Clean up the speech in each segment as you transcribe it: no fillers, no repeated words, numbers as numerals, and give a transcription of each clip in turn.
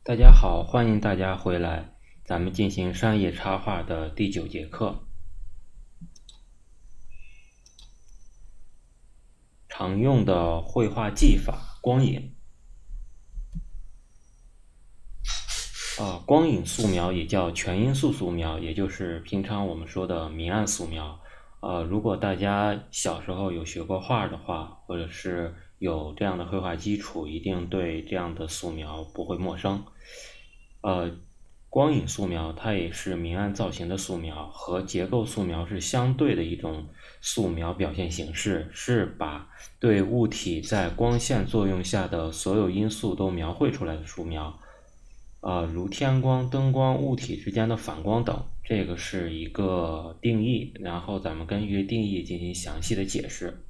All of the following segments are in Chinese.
大家好，欢迎大家回来，咱们进行商业插画的第9节课。常用的绘画技法，光影。光影素描也叫全因素素描，也就是平常我们说的明暗素描。如果大家小时候有学过画的话，或者是有这样的绘画基础，一定对这样的素描不会陌生。光影素描它也是明暗造型的素描，和结构素描是相对的一种素描表现形式，是把对物体在光线作用下的所有因素都描绘出来的素描。如天光、灯光、物体之间的反光等，这个是一个定义，然后咱们根据定义进行详细的解释。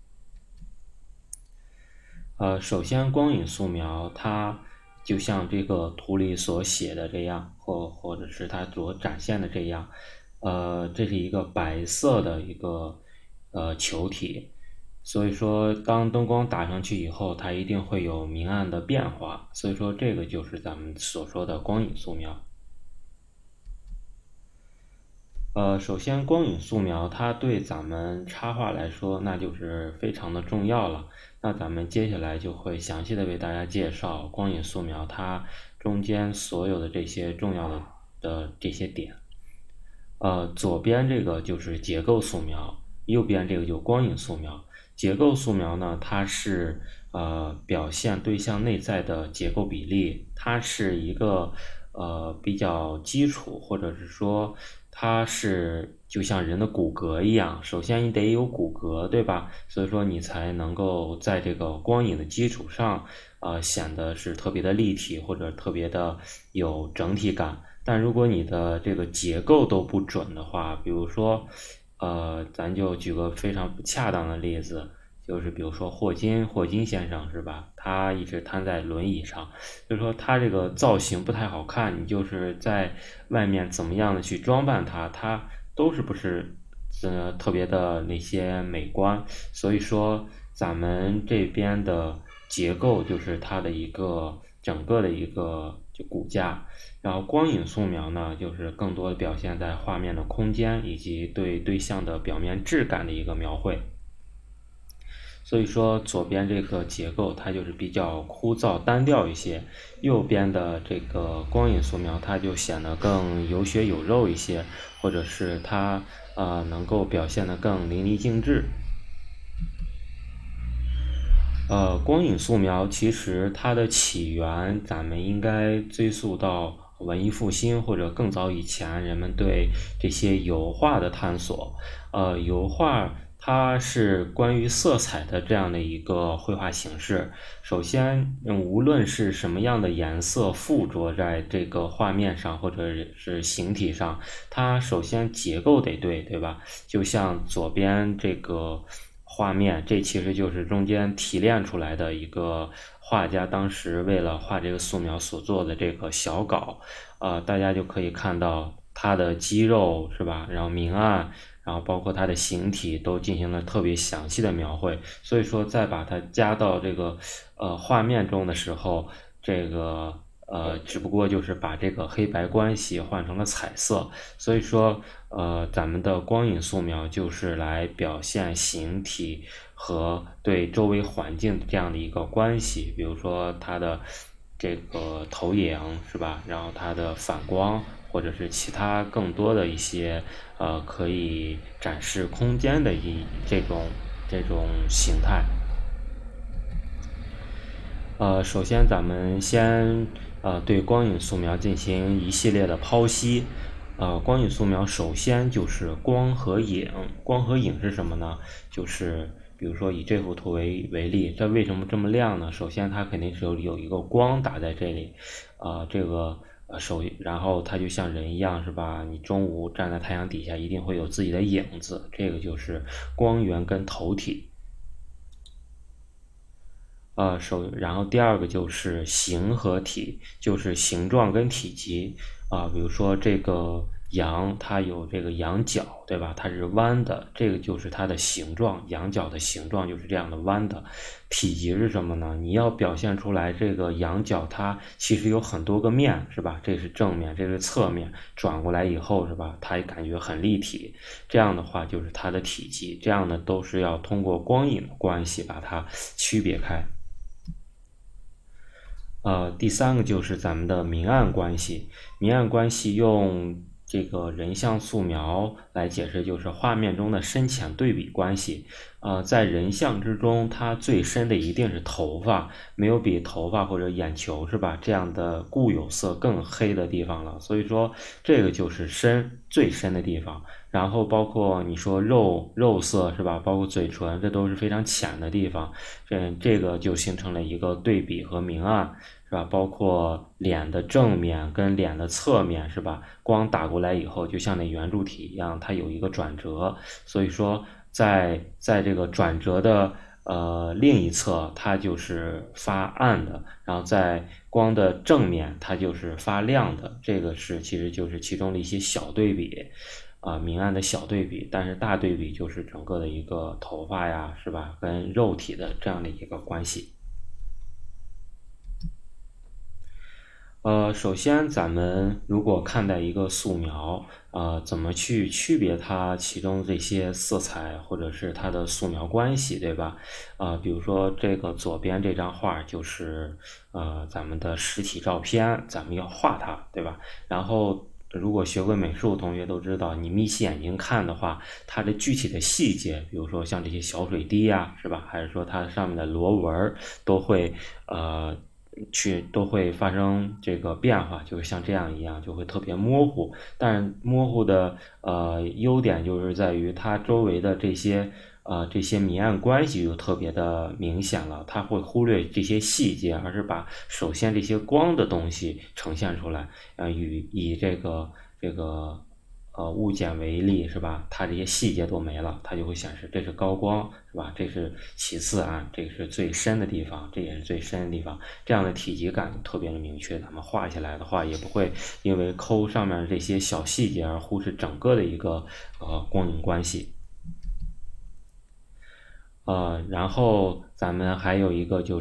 首先光影素描它就像这个图里所写的这样，或者是它所展现的这样，这是一个白色的一个球体，所以说当灯光打上去以后，它一定会有明暗的变化，所以说这个就是咱们所说的光影素描。首先光影素描它对咱们插画来说那就是非常的重要了，那咱们接下来就会详细的为大家介绍光影素描它中间所有的这些重要的这些点。左边这个就是结构素描，右边这个就光影素描。结构素描呢，它是表现对象内在的结构比例，它是一个比较基础，或者是说它是就像人的骨骼一样，首先你得有骨骼，对吧？所以说你才能够在这个光影的基础上，显得是特别的立体或者特别的有整体感。但如果你的这个结构都不准的话，比如说，咱就举个非常不恰当的例子，就是比如说霍金先生是吧？他一直瘫在轮椅上，就是说他这个造型不太好看，你就是在外面怎么样的去装扮他，他都是不是特别的那些美观，所以说咱们这边的结构就是它的一个整个的一个就骨架。然后光影素描呢，就是更多的表现在画面的空间以及对对象的表面质感的一个描绘。所以说左边这个结构它就是比较枯燥单调一些，右边的这个光影素描它就显得更有血有肉一些，或者是它能够表现得更淋漓尽致。光影素描其实它的起源，咱们应该追溯到文艺复兴或者更早以前，人们对这些油画的探索。油画它是关于色彩的这样的一个绘画形式。首先，无论是什么样的颜色附着在这个画面上或者是形体上，它首先结构得对，对吧？就像左边这个画面，这其实就是中间提炼出来的一个画家当时为了画这个素描所做的这个小稿。大家就可以看到他的肌肉是吧，然后明暗，然后包括它的形体都进行了特别详细的描绘，所以说再把它加到这个画面中的时候，这个只不过就是把这个黑白关系换成了彩色，所以说咱们的光影素描就是来表现形体和对周围环境这样的一个关系，比如说它的这个投影是吧，然后它的反光，或者是其他更多的一些可以展示空间的这种形态。首先咱们先对光影素描进行一系列的剖析。光影素描首先就是光和影。光和影是什么呢？就是比如说以这幅图为例，这为什么这么亮呢？首先它肯定是有一个光打在这里，这个然后它就像人一样是吧？你中午站在太阳底下一定会有自己的影子，这个就是光源跟头体。然后第二个就是形和体，就是形状跟体积。比如说这个羊它有这个羊角，对吧？它是弯的，这个就是它的形状，羊角的形状就是这样的弯的。体积是什么呢？你要表现出来这个羊角它其实有很多个面，是吧？这是正面，这是侧面，转过来以后，是吧？它感觉很立体，这样的话就是它的体积，这样的都是要通过光影的关系把它区别开。第三个就是咱们的明暗关系。明暗关系用这个人像素描来解释，就是画面中的深浅对比关系。在人像之中，它最深的一定是头发，没有比头发或者眼球，是吧？这样的固有色更黑的地方了。所以说，这个就是最深的地方。然后包括你说肉色，是吧？包括嘴唇，这都是非常浅的地方。这个就形成了一个对比和明暗。是吧？包括脸的正面跟脸的侧面，是吧？光打过来以后，就像那圆柱体一样，它有一个转折，所以说在这个转折的另一侧，它就是发暗的，然后在光的正面，它就是发亮的。这个其实就是其中的一些小对比。明暗的小对比，但是大对比就是整个的一个头发呀，是吧？跟肉体的这样的一个关系。首先咱们如果看待一个素描，怎么去区别它其中这些色彩或者是它的素描关系，对吧？比如说这个左边这张画就是咱们的实体照片，咱们要画它，对吧？然后如果学过美术同学都知道，你眯起眼睛看的话，它的具体的细节，比如说像这些小水滴呀，是吧？还是说它上面的螺纹都会都会发生这个变化，就是像这样一样，就会特别模糊。但模糊的优点就是在于它周围的这些明暗关系就特别的明显了，它会忽略这些细节，而是把首先这些光的东西呈现出来，以这个物件为例，是吧？它这些细节都没了，它就会显示这是高光，是吧？这是其次暗，这个是最深的地方，这也是最深的地方。这样的体积感特别的明确，咱们画起来的话，也不会因为抠上面这些小细节而忽视整个的一个光影关系。然后咱们还有一个就是，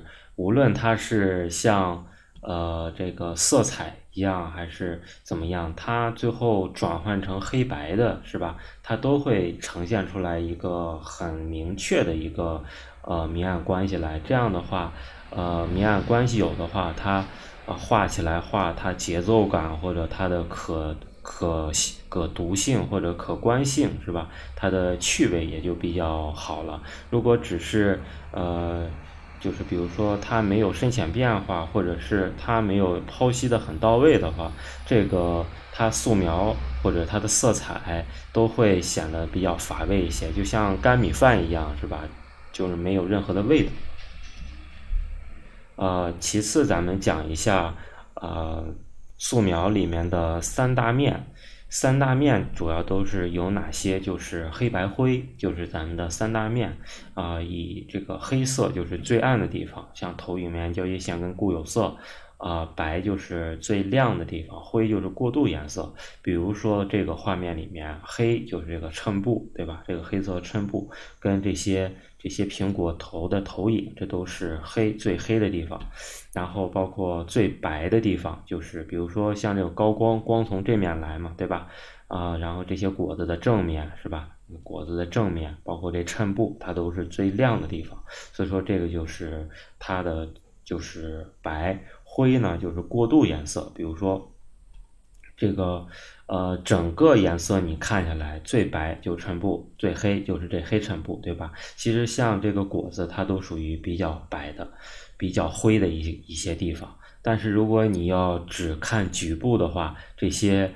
无论它是像这个色彩一样还是怎么样，它最后转换成黑白的，是吧？它都会呈现出来一个很明确的一个明暗关系来。这样的话，明暗关系有的话，它画起来它节奏感或者它的可读性或者可观性，是吧？它的趣味也就比较好了。如果只是就是比如说它没有深浅变化，或者是它没有剖析的很到位的话，这个它素描或者它的色彩都会显得比较乏味一些，就像干米饭一样，是吧？就是没有任何的味道。其次咱们讲一下素描里面的三大面。三大面主要都是有哪些？就是黑白灰，就是咱们的三大面。以这个黑色就是最暗的地方，像投影面、交接线跟固有色。白就是最亮的地方，灰就是过渡颜色。比如说这个画面里面，黑就是这个衬布，对吧？这个黑色衬布跟这些苹果头的投影，这都是最黑的地方。然后包括最白的地方，就是比如说像这个高光，光从这面来嘛，对吧？然后这些果子的正面，是吧？果子的正面，包括这衬布，它都是最亮的地方。所以说这个就是它的就是白。灰呢就是过渡颜色，比如说这个整个颜色你看下来，最白就是衬布，最黑就是这黑衬布，对吧？其实像这个果子它都属于比较白的、比较灰的一些地方。但是如果你要只看局部的话，这些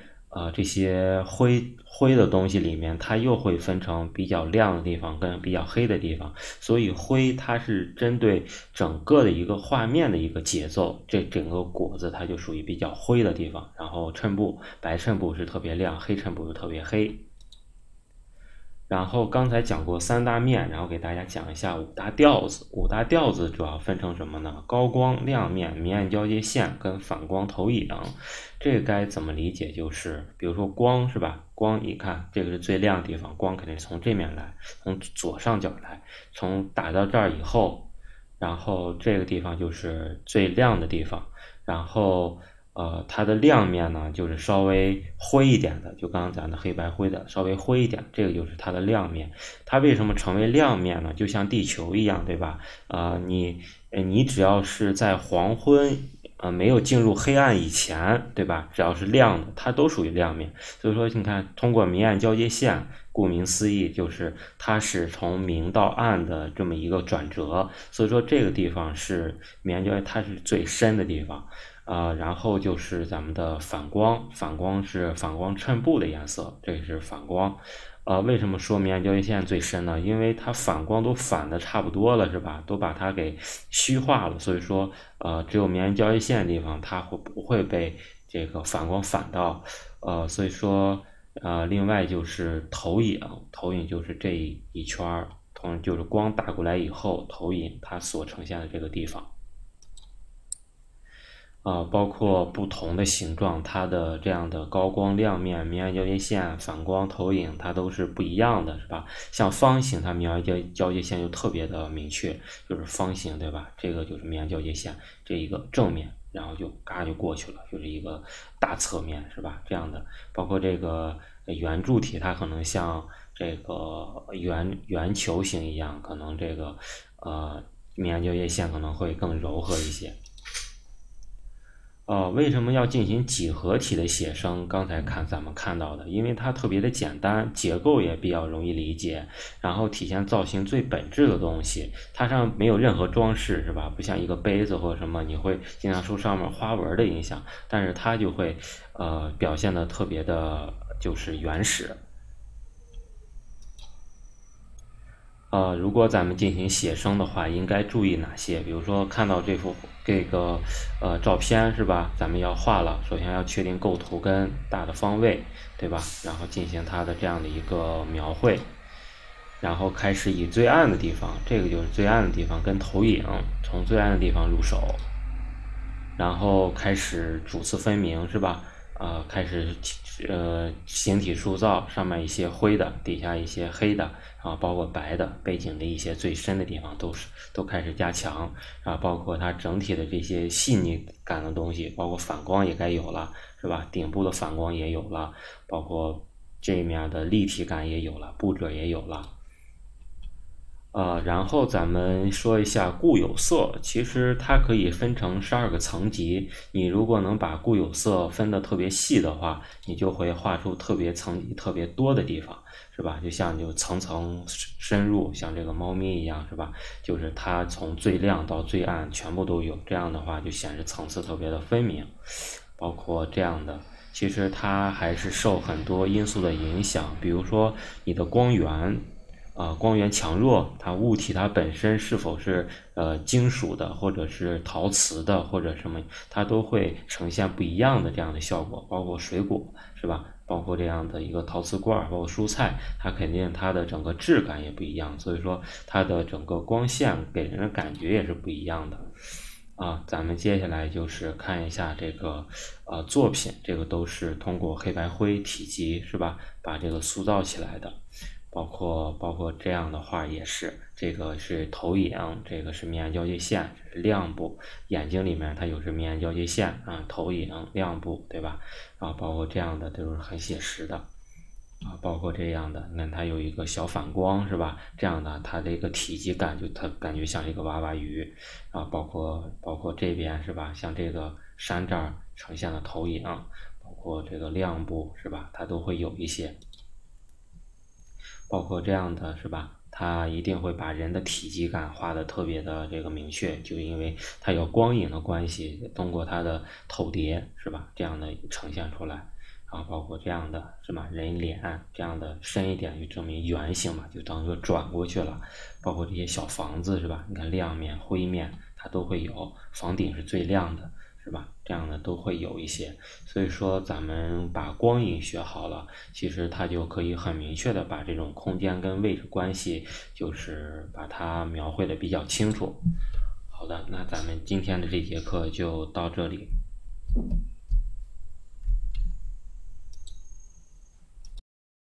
灰的东西里面，它又会分成比较亮的地方跟比较黑的地方，所以灰它是针对整个的一个画面的一个节奏，这整个果子它就属于比较灰的地方，然后白衬布是特别亮，黑衬布是特别黑。 然后刚才讲过三大面，然后给大家讲一下五大调子。五大调子主要分成什么呢？高光、亮面、明暗交界线跟反光投影。这个该怎么理解？就是比如说光是吧？光你看这个是最亮的地方，光肯定是从这面来，从左上角来，从打到这儿以后，然后这个地方就是最亮的地方，然后它的亮面呢，就是稍微灰一点的，就刚刚咱的黑白灰的，稍微灰一点，这个就是它的亮面。它为什么成为亮面呢？就像地球一样，对吧？你只要是在黄昏，没有进入黑暗以前，对吧？只要是亮的，它都属于亮面。所以说，你看，通过明暗交界线，顾名思义，就是它是从明到暗的这么一个转折。所以说，这个地方是明暗交界，它是最深的地方。然后就是咱们的反光，反光是反光衬布的颜色，这是反光。为什么说明暗交界线最深呢？因为它反光都反的差不多了，是吧？都把它给虚化了，所以说，只有明暗交界线的地方，它不会被这个反光反到。所以说，另外就是投影，投影就是这一圈就是光打过来以后，投影它所呈现的这个地方。包括不同的形状，它的这样的高光亮面、明暗交界线、反光投影，它都是不一样的，是吧？像方形，它明暗交界线就特别的明确，就是方形，对吧？这个就是明暗交界线，这一个正面，然后就嘎就过去了，就是一个大侧面，是吧？这样的，包括这个圆柱体，它可能像这个圆球形一样，可能这个明暗交界线可能会更柔和一些。为什么要进行几何体的写生？刚才咱们看到的，因为它特别的简单，结构也比较容易理解，然后体现造型最本质的东西，它上没有任何装饰，是吧？不像一个杯子或者什么，你会经常受上面花纹的影响，但是它就会表现的特别的，就是原始。如果咱们进行写生的话，应该注意哪些？比如说看到这个照片是吧？咱们要画了，首先要确定构图跟大的方位，对吧？然后进行它的这样的一个描绘，然后开始以最暗的地方，这个就是最暗的地方跟投影，从最暗的地方入手，然后开始主次分明是吧？开始形体塑造，上面一些灰的，底下一些黑的，然后包括白的，背景的一些最深的地方都开始加强，然后包括它整体的这些细腻感的东西，包括反光也该有了，是吧？顶部的反光也有了，包括这一面的立体感也有了，布褶也有了。然后咱们说一下固有色，其实它可以分成12个层级。你如果能把固有色分得特别细的话，你就会画出层级特别多的地方，是吧？就像就层层深入，像这个猫咪一样，是吧？就是它从最亮到最暗全部都有，这样的话就显示层次特别的分明。包括这样的，其实它还是受很多因素的影响，比如说你的光源。光源强弱，它物体它本身是否是金属的，或者是陶瓷的，或者什么，它都会呈现不一样的这样的效果。包括水果是吧？包括这样的一个陶瓷罐，包括蔬菜，它肯定它的整个质感也不一样，所以说它的整个光线给人的感觉也是不一样的。咱们接下来就是看一下这个作品，这个都是通过黑白灰体积是吧，把这个塑造起来的。包括这样的画也是，这个是投影，这个是明暗交界线，这是亮部，眼睛里面它有是明暗交界线投影亮部，对吧？包括这样的都是很写实的包括这样的，你看它有一个小反光是吧？这样的它的一个体积感它感觉像一个娃娃鱼包括这边是吧？像这个山这儿呈现的投影，包括这个亮部是吧？它都会有一些。包括这样的是吧？它一定会把人的体积感画得特别的这个明确，就因为它有光影的关系，通过它的透叠是吧？这样的呈现出来包括这样的是吧？人脸这样的深一点就证明圆形嘛，就当做转过去了。包括这些小房子是吧？你看亮面、灰面它都会有，房顶是最亮的是吧？这样的都会有一些。所以说咱们把光影学好了，其实它就可以很明确的把这种空间跟位置关系，就是把它描绘的比较清楚。好的，那咱们今天的这节课就到这里。